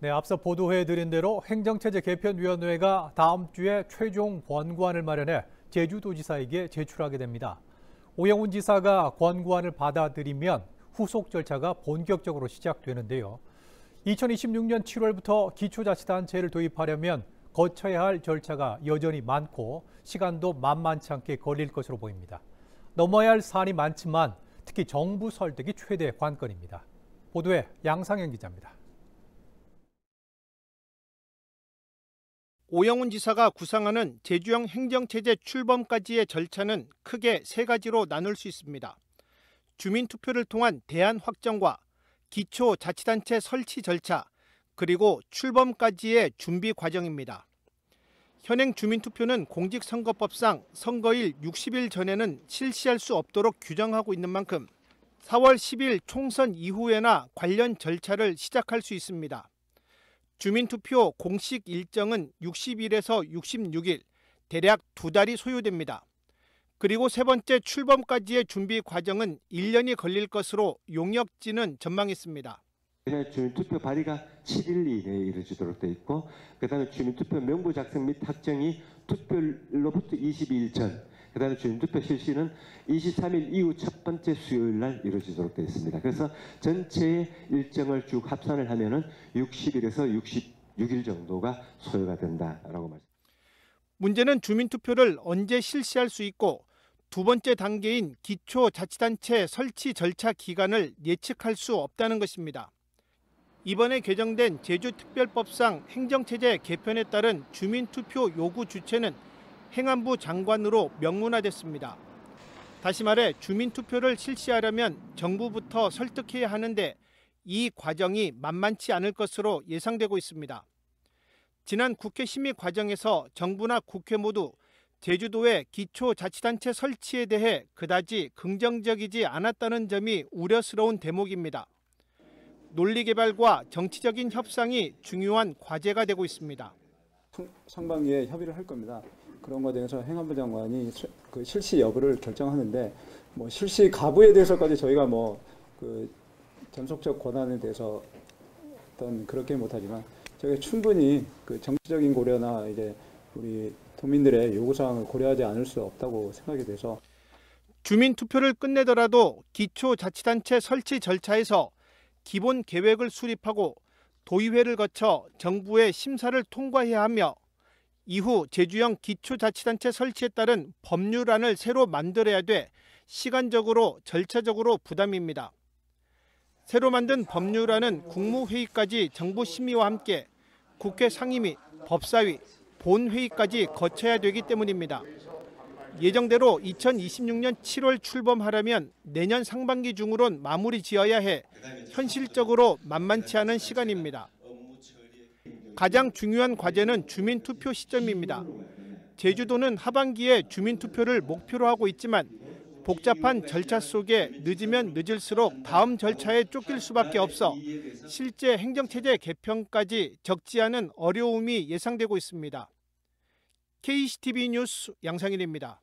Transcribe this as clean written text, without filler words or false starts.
네, 앞서 보도해드린 대로 행정체제 개편위원회가 다음 주에 최종 권고안을 마련해 제주도지사에게 제출하게 됩니다. 오영훈 지사가 권고안을 받아들이면 후속 절차가 본격적으로 시작되는데요. 2026년 7월부터 기초자치단체를 도입하려면 거쳐야 할 절차가 여전히 많고 시간도 만만치 않게 걸릴 것으로 보입니다. 넘어야 할 산이 많지만 특히 정부 설득이 최대 관건입니다. 보도에 양상현 기자입니다. 오영훈 지사가 구상하는 제주형 행정체제 출범까지의 절차는 크게 세 가지로 나눌 수 있습니다. 주민투표를 통한 대안 확정과 기초자치단체 설치 절차, 그리고 출범까지의 준비 과정입니다. 현행 주민투표는 공직선거법상 선거일 60일 전에는 실시할 수 없도록 규정하고 있는 만큼 4월 10일 총선 이후에나 관련 절차를 시작할 수 있습니다. 주민투표 공식 일정은 60일에서 66일, 대략 2달이 소요됩니다. 그리고 세 번째 출범까지의 준비 과정은 1년이 걸릴 것으로 용역지는 전망했습니다. 주민투표 발의가 7일 이내에 이루어지도록 되어 있고, 그다음에 주민투표 명부 작성 및 확정이 투표일로부터 22일 전, 그다음에 주민투표 실시는 23일 이후 첫 번째 수요일 날 이루어지도록 되어 있습니다. 그래서 전체의 일정을 쭉 합산을 하면은 60일에서 66일 정도가 소요가 된다라고 말씀. 문제는 주민투표를 언제 실시할 수 있고 두 번째 단계인 기초자치단체 설치 절차 기간을 예측할 수 없다는 것입니다. 이번에 개정된 제주특별법상 행정체제 개편에 따른 주민투표 요구 주체는 행안부 장관으로 명문화됐습니다. 다시 말해 주민투표를 실시하려면 정부부터 설득해야 하는데 이 과정이 만만치 않을 것으로 예상되고 있습니다. 지난 국회 심의 과정에서 정부나 국회 모두 제주도의 기초자치단체 설치에 대해 그다지 긍정적이지 않았다는 점이 우려스러운 대목입니다. 논리개발과 정치적인 협상이 중요한 과제가 되고 있습니다. 상반기에 협의를 할 겁니다. 그런 것에 대해서 행안부 장관이 그 실시 여부를 결정하는데, 뭐 실시 가부에 대해서까지 저희가 전속적 권한에 대해서 어떤 그렇게 못하지만 저희가 충분히 그 정치적인 고려나 이제 우리 도민들의 요구사항을 고려하지 않을 수 없다고 생각이 돼서 주민투표를 끝내더라도 기초자치단체 설치 절차에서 기본 계획을 수립하고 도의회를 거쳐 정부의 심사를 통과해야 하며 이후 제주형 기초자치단체 설치에 따른 법률안을 새로 만들어야 돼 시간적으로 절차적으로 부담입니다. 새로 만든 법률안은 국무회의까지 정부 심의와 함께 국회 상임 및 법사위, 본회의까지 거쳐야 되기 때문입니다. 예정대로 2026년 7월 출범하려면 내년 상반기 중으론 마무리 지어야 해 현실적으로 만만치 않은 시간입니다. 가장 중요한 과제는 주민투표 시점입니다. 제주도는 하반기에 주민투표를 목표로 하고 있지만 복잡한 절차 속에 늦으면 늦을수록 다음 절차에 쫓길 수밖에 없어 실제 행정체제 개편까지 적지 않은 어려움이 예상되고 있습니다. KCTV 뉴스 양상일입니다.